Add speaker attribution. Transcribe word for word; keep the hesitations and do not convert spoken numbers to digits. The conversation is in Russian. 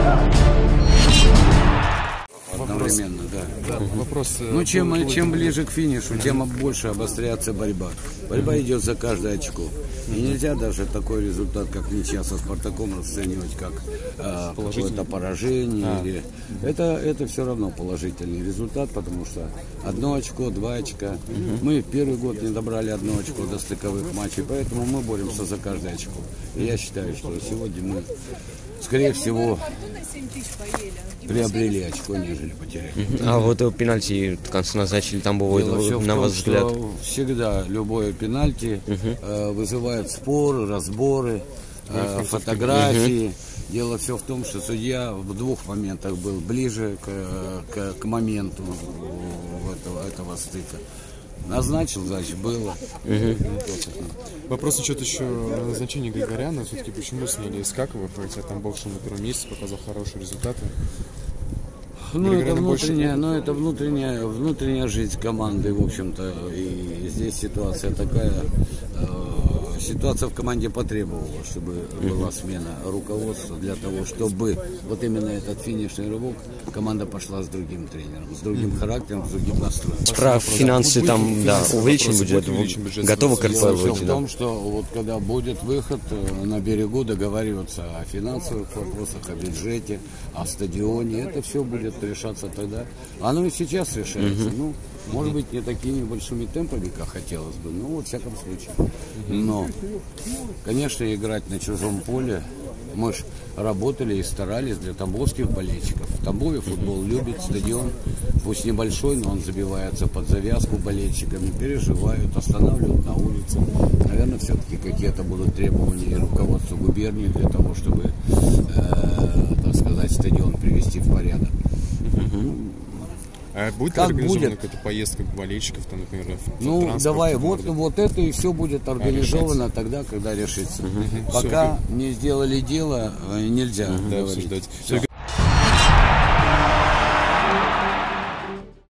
Speaker 1: Одновременно, да.
Speaker 2: Да, вопрос.
Speaker 1: Ну, чем, чем ближе к финишу, тем больше обостряется борьба. Борьба идет за каждое очко. И нельзя даже такой результат, как ничья со Спартаком, расценивать как э, какое-то поражение.
Speaker 2: А.
Speaker 1: Или... Это, это все равно положительный результат, потому что одно очко, два очка. Угу. Мы в первый год не добрали одно очко до стыковых матчей, поэтому мы боремся за каждое очко. И я считаю, что сегодня мы, скорее всего, приобрели очко, нежели потеряли.
Speaker 3: А вот пенальти в конце назначили, там было, на ваш взгляд?
Speaker 1: Всегда любое пенальти uh-huh. э, вызывает споры, разборы, э, фотографии. Uh-huh. Дело все в том, что судья в двух моментах был ближе к, к, к моменту этого, этого стыка. Назначил, значит, было.
Speaker 2: Угу. Вопрос насчет еще назначения Григоряна. Все-таки почему сняли Искакова, хотя там бывший на первом месте показал хорошие результаты?
Speaker 1: Ну, это внутренняя, ну, это внутренняя, внутренняя жизнь команды, в общем-то. И здесь ситуация такая. Э, ситуация в команде потребовала, чтобы была смена руководства для того, чтобы вот именно этот финишный рывок команда пошла с другим тренером, с другим характером, с другим настроем.
Speaker 3: Про финансы там, будет, да, увеличен бюджет, бюджет готовы к эр пэ эл выйти,
Speaker 1: в том, что вот когда будет выход на берегу, договариваться о финансовых вопросах, о бюджете, о стадионе, это все будет решаться тогда. Оно и сейчас решается. Uh-huh. Ну, может быть, не такими большими темпами, как хотелось бы, но вот в всяком случае. Но, конечно, играть на чужом поле, мы же работали и старались для тамбовских болельщиков. В Тамбове футбол любит, стадион, пусть небольшой, но он забивается под завязку болельщиками, переживают, останавливают на улице. Наверное, все-таки какие-то будут требования руководства губернии для того, чтобы, э, так сказать, стадион привести в порядок.
Speaker 2: А будет организована какая-то поездка болельщиков, там, например,
Speaker 1: ну, давай, вот, вот это и все будет организовано а, тогда, когда решится. Угу. Пока все. Не сделали дело, нельзя угу. говорить.
Speaker 2: Да,